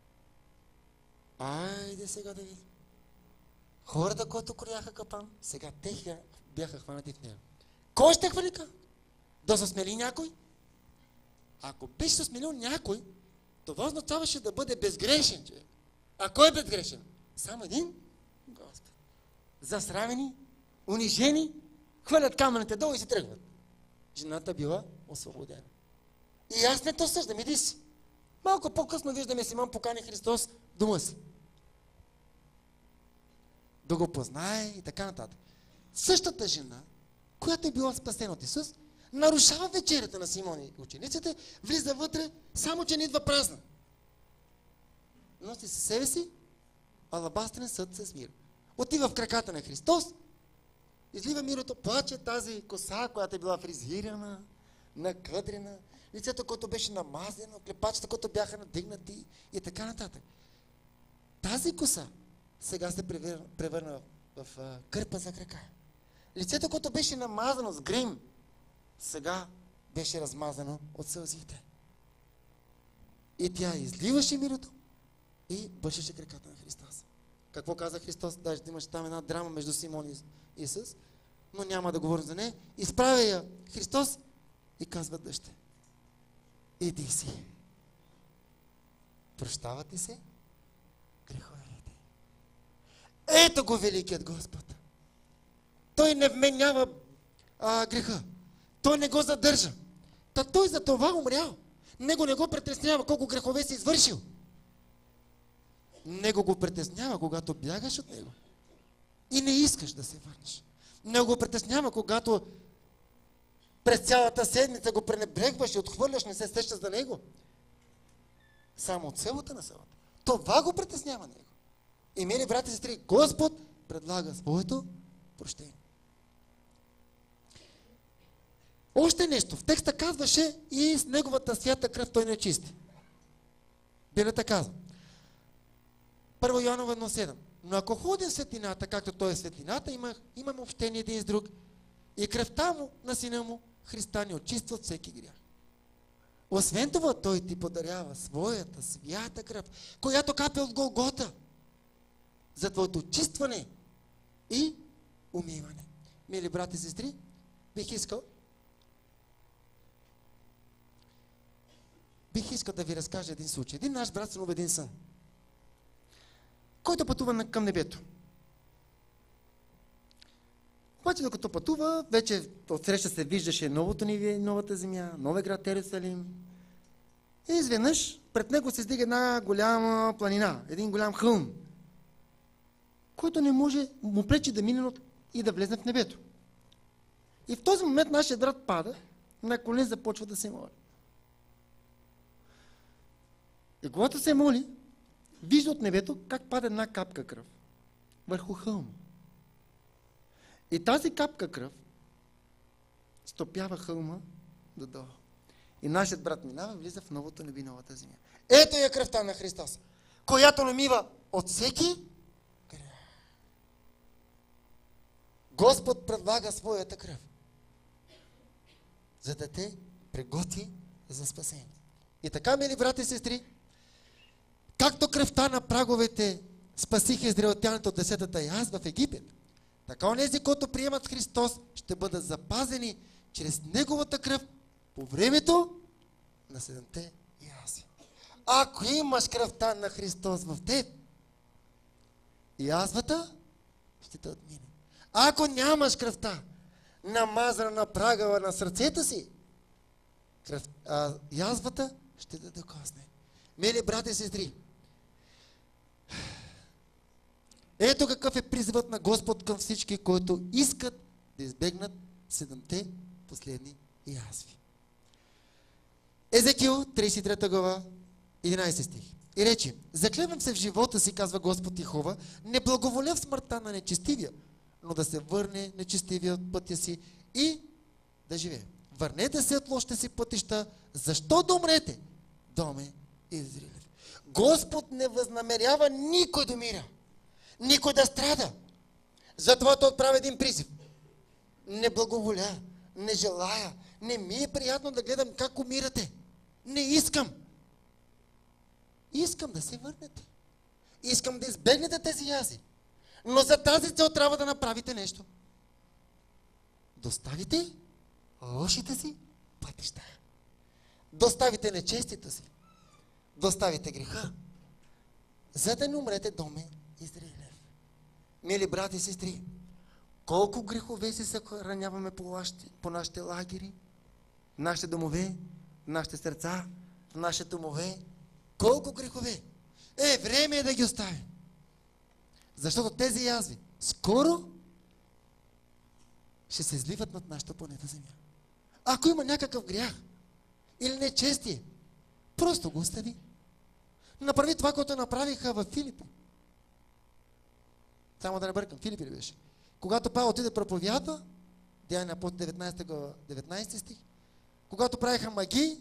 Айде сега да видим. Хората, които крояха капан, сега те бяха хванати в него. Кой ще хвали камък? Да се смели някой? Ако беше се смелил някой, това означаваше да бъде безгрешен човек. А кой е безгрешен? Само един? Господ. Засрамени, унижени, хвърлят камъните долу и се тръгват. Жената била освободена. И аз не то съждам, иди си. Малко по-късно виждаме Симон покани Христос в дома си. Да го познае и така нататък. Същата жена, която е била спасена от Исус, нарушава вечерята на Симон и учениците, влиза вътре, само че не идва празна. Носи със себе си алабастрен съд с мир. Отива в краката на Христос, излива мирото, плаче тази коса, която е била фризирана, накъдрена, лицето, което беше намазено, клепачета, които бяха надигнати и така нататък. Тази коса сега се превърна в, в, в кърпа за крака. Лицето, което беше намазано с грим, сега беше размазано от сълзите. И тя изливаше мирото и бършеше краката на Христос. Какво каза Христос? Даже имаше там една драма между Симон и Исус, но няма да говорим за нея. Изправя я Христос и казва: дъще, иди си. Прощават ти се греховете. Ето го великият Господ. Той не вменява а, греха. Той не го задържа. Та той за това умрял. Него не го притеснява колко грехове си извършил. Него го притеснява, когато бягаш от него и не искаш да се върнеш. Него го притеснява, когато през цялата седмица го пренебрегваш и отхвърляш, не се сещаш за него. Само от селата на селата. Това го притеснява него. И мили брати и сестри, Господ предлага своето прощение. Още нещо. В текста казваше: и с неговата свята кръв той не чисти. Библията казва. Първо Йоанова едно седем. Но ако ходим в светлината, както той е светлината, има, имаме общение един с друг. И кръвта му на сина му Христа ни очиства от всеки грях. Освен това, той ти подарява своята свята кръв, която капе от Голгота за твоето очистване и умиване. Мили брати и сестри, бих искал бих искал да ви разкажа един случай. Един наш брат сънува един сън, който пътува към небето. Обаче докато пътува, вече отсреща се виждаше новото ниве, новата земя, новия град Ерусалим. И изведнъж пред него се издига една голяма планина, един голям хълм, който не може, му пречи да мине и да влезе в небето. И в този момент нашия брат пада, на колени започва да се моли. И когато се моли, вижда от небето как пада една капка кръв върху хълма. И тази капка кръв стопява хълма додолу. И нашият брат минава, влиза в новото небе, новата земя. Ето я кръвта на Христос, която намива от всеки грях. Господ предлага своята кръв, за да те приготви за спасение. И така, мили брати и сестри, както кръвта на праговете спасиха израелтяните от десетата язва в Египет, така онези, които приемат Христос, ще бъдат запазени чрез Неговата кръв по времето на седемте язви. Ако имаш кръвта на Христос в теб, язвата ще те отмине. Ако нямаш кръвта, намазана на прагава на сърцето си, кръв, а, язвата ще те докосне. Мили брати и сестри, ето какъв е призивът на Господ към всички, които искат да избегнат седемте последни язви. Езекил, тридесет и трета глава, единайсети стих. И рече: заклевам се в живота си, казва Господ Йехова, не благоволя в смъртта на нечестивия, но да се върне нечестивия от пътя си и да живее. Върнете се от лошите си пътища, защо да умрете, доме Израилев. Господ не възнамерява никой да умира, никой да страда. Затова той отправя един призив. Не благоволя, не желая, не ми е приятно да гледам как умирате. Не искам. Искам да се върнете. Искам да избегнете тези язи. Но за тази цел трябва да направите нещо. Доставите лошите си пътища. Доставите нечестието си. Доставите греха. За да не умрете, доме Израилев. Мили брати и сестри, колко грехове си съхраняваме по, нашите, по нашите лагери, в нашите домове, в нашите сърца, в нашите домове. Колко грехове! Е, време е да ги оставим. Защото тези язви скоро ще се изливат над нашата планета Земя. Ако има някакъв грях или нечестие, просто го остави. Направи това, което направиха в Филипи. Само да не бъркам, Филипи ли беше? Когато Павел отиде проповядва, Деяния на апостолите деветнайсета глава, деветнайсети стих, когато правиха магии,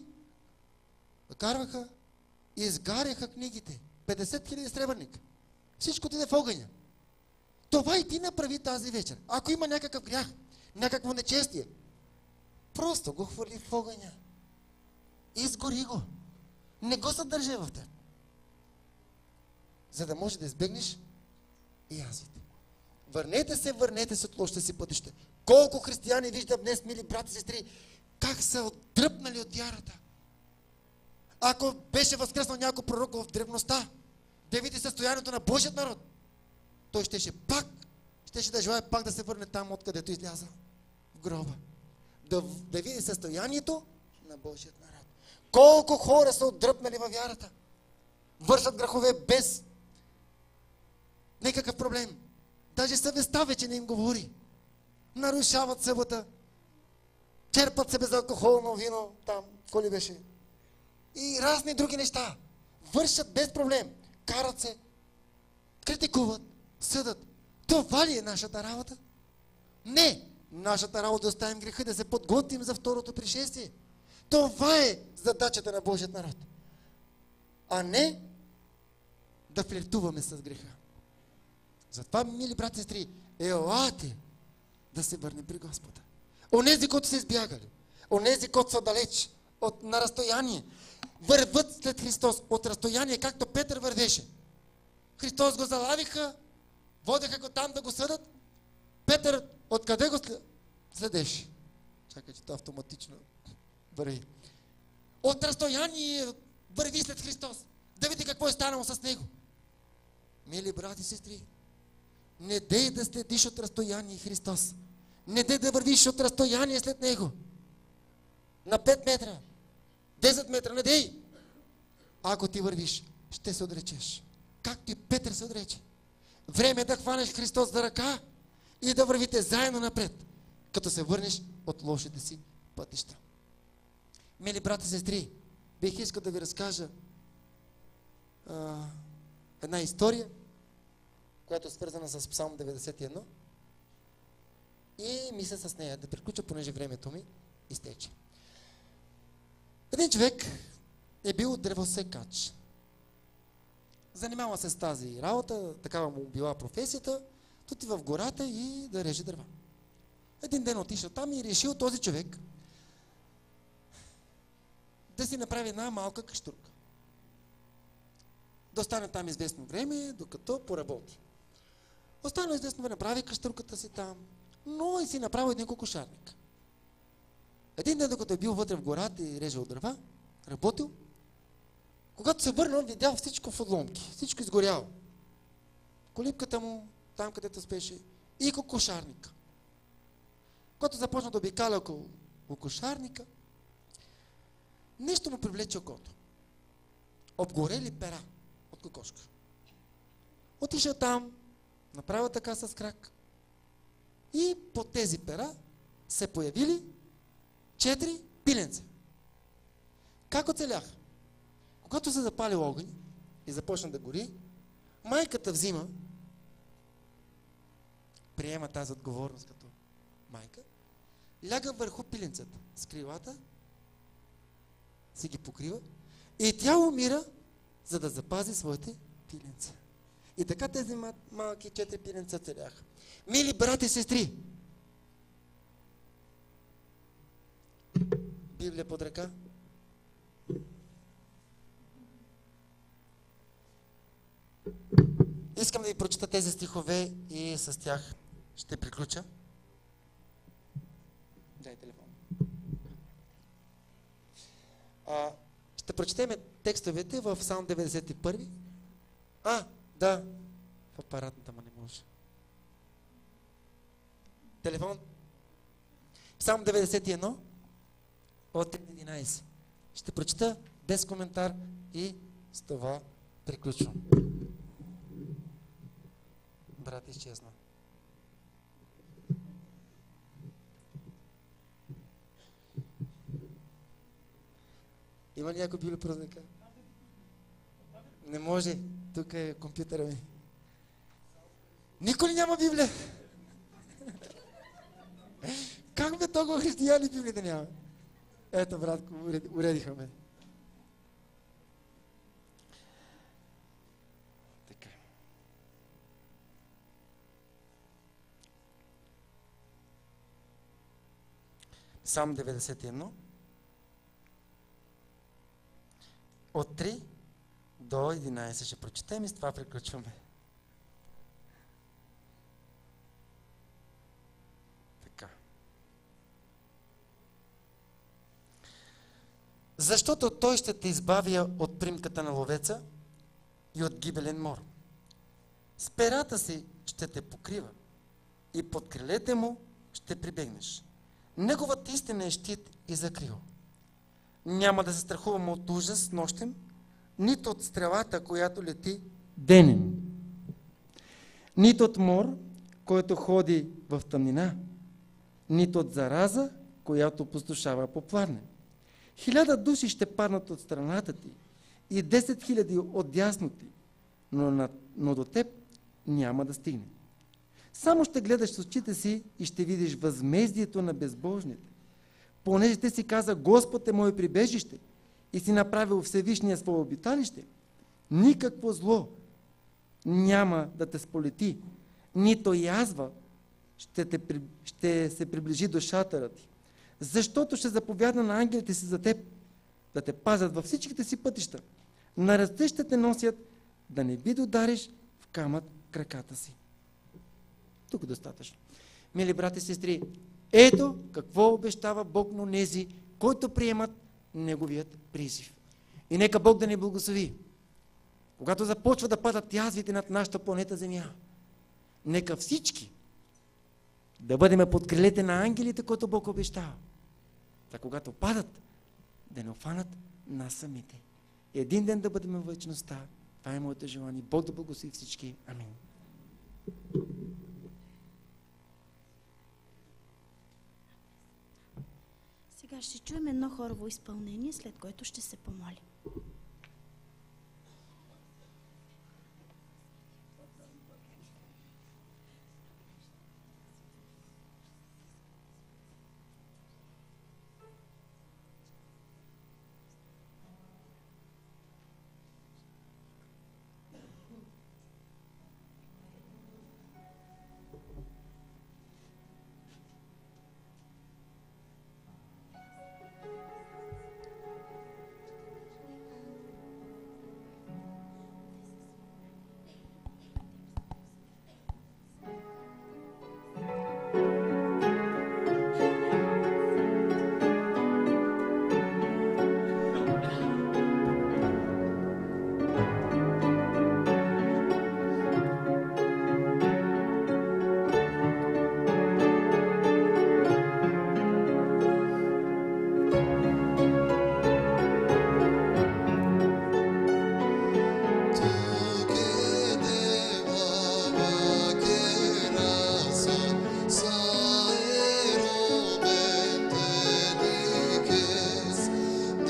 карваха и изгаряха книгите. петдесет хиляди сребърника. Всичко отиде в огъня. Това и ти направи тази вечер. Ако има някакъв грях, някакво нечестие, просто го хвърли в огъня. Изгори го. Не го съдържи в теб. За да може да избегнеш и язвите. Върнете се, върнете се от лошите си пътища. Колко християни виждам днес, мили брати и сестри, как са отдръпнали от вярата. Ако беше възкръснал някой пророк в древността, да види състоянието на Божият народ, той щеше пак, щеше да желая пак да се върне там, откъдето изляза, в гроба. Да, да види състоянието на Божият народ. Колко хора са отдръпнали във вярата. Вършат грехове без никакъв проблем. Даже съвестта вече не им говори. Нарушават събота. Черпат се безалкохолно вино, там, коли беше. И разни други неща. Вършат без проблем. Карат се. Критикуват. Съдат. Това ли е нашата работа? Не! Нашата работа е да оставим греха, да се подготвим за второто пришествие. Това е задачата на Божият народ. А не да флиртуваме с греха. Затова, мили брати и сестри, елате да се върнем при Господа. Онези, които са избягали, онези, които са далеч, от, на разстояние, върват след Христос от разстояние, както Петър вървеше. Христос го залавиха, водеха го там да го съдат. Петър откъде го следеше? Чакай, че то автоматично върви. От разстояние върви след Христос, да види какво е станало с него. Мили брати и сестри, не дей да следиш от разстояние Христос. Не дей да вървиш от разстояние след него. На пет метра, десет метра, не дей. Ако ти вървиш, ще се отречеш. Както и Петър се отрече. Време е да хванеш Христос за ръка и да вървите заедно напред, като се върнеш от лошите си пътища. Мили брати и сестри, бих искал да ви разкажа а, една история, която е свързана с Псалм деветдесет и едно. И мисля с нея да приключа, понеже времето ми изтече. Един човек е бил древосекач. Занимава се с тази работа, такава му била професията, отива в гората и да реже дърва. Един ден отишъл там и решил този човек да си направи една малка кащурка. Да остане там известно време, докато поработи. Остана известно време, направи кащурката си там, но и си направил един кокошарник. Един ден, докато е бил вътре в гората и режал дърва, работил, когато се върнал, видял всичко в отломки, всичко изгоряло. Колипката му, там където спеше, и кокошарника. Когато започна да обикаля около кокошарника, нещо му привлече окото. Обгорели пера от кокошка. Отишъл там, направил така с крак и по тези пера се появили четири пиленца. Как оцеляха? Когато се запали огън и започна да гори, майката взима, приема тази отговорност като майка, ляга върху пиленцата с крилата, си ги покрива и тя умира, за да запази своите пиленца. И така тези малки четири пиленца целяха. Мили брати и сестри, Библия под ръка. Искам да ви прочита тези стихове и с тях ще приключа. Дай телефон. А, ще прочетем текстовете в Псалм деветдесет и първи. А, да, в апаратната, ма не може. Телефон. Псалм деветдесет и едно от три до единайсет. Ще прочета без коментар и с това приключвам. Брат изчезна. Има ли някой библиопразника? Не може. Тук е компютъра ми. Никой ли няма Библия? Как бе толкова християни Библия да няма? Ето, братко, уредиха ме. Така. Псалм деветдесет и едно. От три до единайсет ще прочетем и с това приключваме. Така. Защото той ще те избавя от примката на ловеца и от гибелен мор. С перата си ще те покрива и под крилете му ще прибегнеш. Неговата истина е щит и закрил. Няма да се страхуваме от ужас нощем, нито от стрелата, която лети денем, нито от мор, който ходи в тъмнина, нито от зараза, която опустошава по пладне. Хиляда души ще паднат от страната ти и десет хиляди от дясно ти, но, на, но до теб няма да стигне. Само ще гледаш с очите си и ще видиш възмездието на безбожните. Понеже ти си каза, Господ е мое прибежище и си направил Всевишния свое обиталище, никакво зло няма да те сполети, нито язва ще, те, ще се приближи до шатъра ти. Защото ще заповяда на ангелите си за теб, да те пазят във всичките си пътища. На ръце ще те носят, да не би да удариш в камък краката си. Тук достатъчно. Мили брати и сестри, ето какво обещава Бог на онези, които приемат Неговият призив. И нека Бог да ни благослови. Когато започва да падат язвите над нашата планета Земя, нека всички да бъдем под крилете на ангелите, които Бог обещава. Та когато падат, да не офанат нас самите. Един ден да бъдем в вечността. Това е моето желание. Бог да благослови всички. Амин. Сега ще чуем едно хорово изпълнение, след което ще се помолим.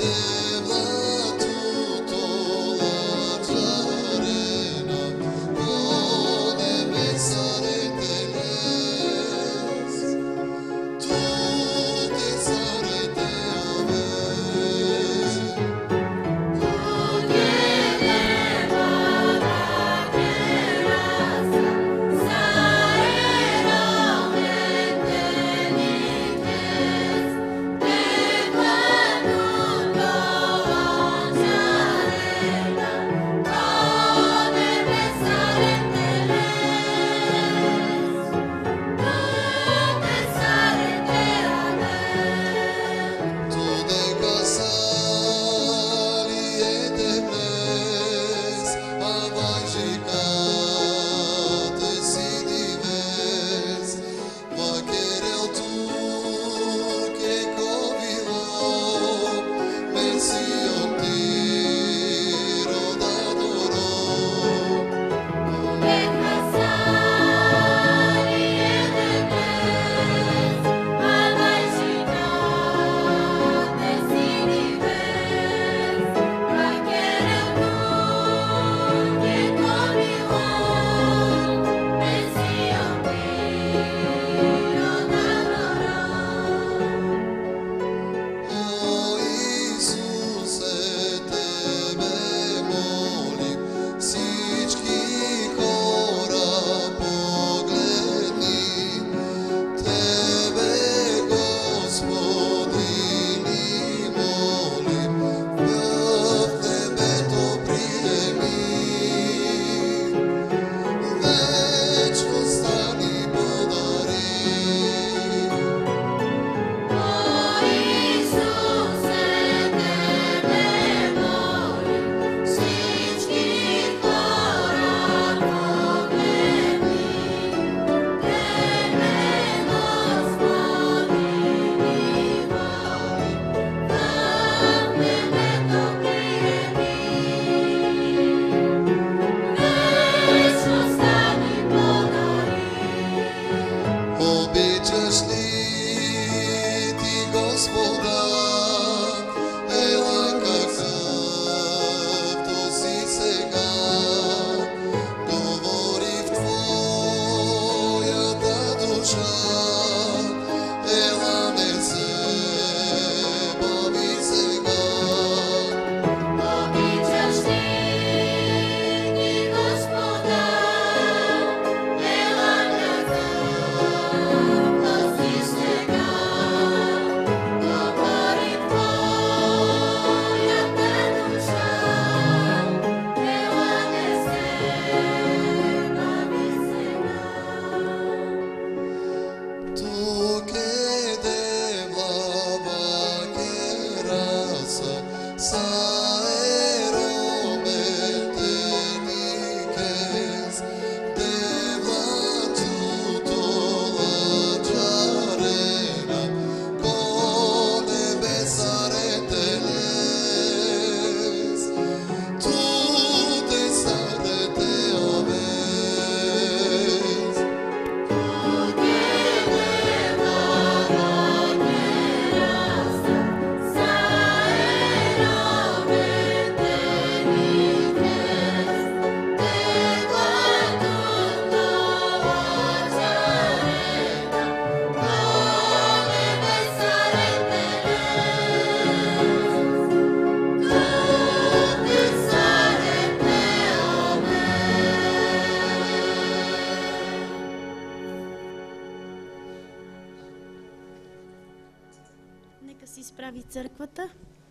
изправи църквата.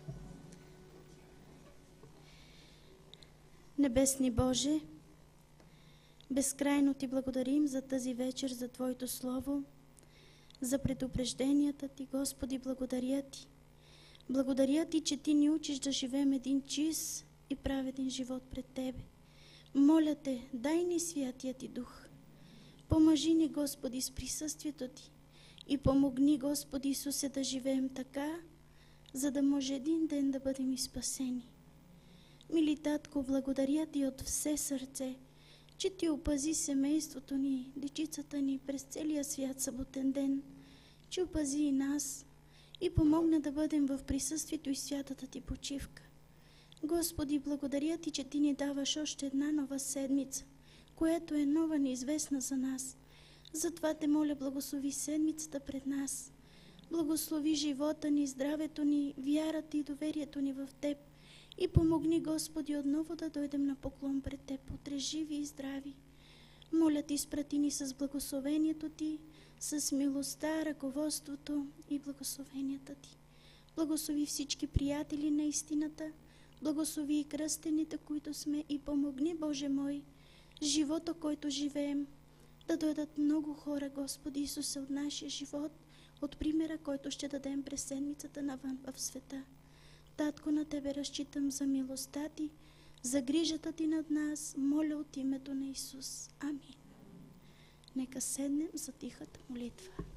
Небесни Боже, безкрайно Ти благодарим за тази вечер, за Твоето Слово, за предупрежденията Ти, Господи, благодаря Ти. Благодаря Ти, че Ти ни учиш да живеем един чист и праведен живот пред Тебе. Моля Те, дай ни Святия Ти Дух. Помажи ни, Господи, с присъствието Ти и помогни, Господи Исусе, да живеем така, за да може един ден да бъдем изспасени. Мили Татко, благодаря Ти от все сърце, че Ти опази семейството ни, дечицата ни през целия свят съботен ден, че опази и нас и помогна да бъдем в присъствието и святата Ти почивка. Господи, благодаря Ти, че Ти ни даваш още една нова седмица, която е нова, неизвестна за нас. Затова Те моля, благослови седмицата пред нас. Благослови живота ни, здравето ни, вярата и доверието ни в Теб. И помогни, Господи, отново да дойдем на поклон пред Теб, утре живи и здрави. Моля Ти, спрати ни с благословението Ти, с милостта, ръководството и благословенията Ти. Благослови всички приятели на истината, благослови и кръстените, които сме, и помогни, Боже мой, живота, който живеем, да дойдат много хора, Господи Исусе, от нашия живот, от примера, който ще дадем през седмицата навън в света. Татко, на Тебе разчитам за милостта Ти, за грижата Ти над нас, моля от името на Исус. Амин. Нека седнем за тихата молитва.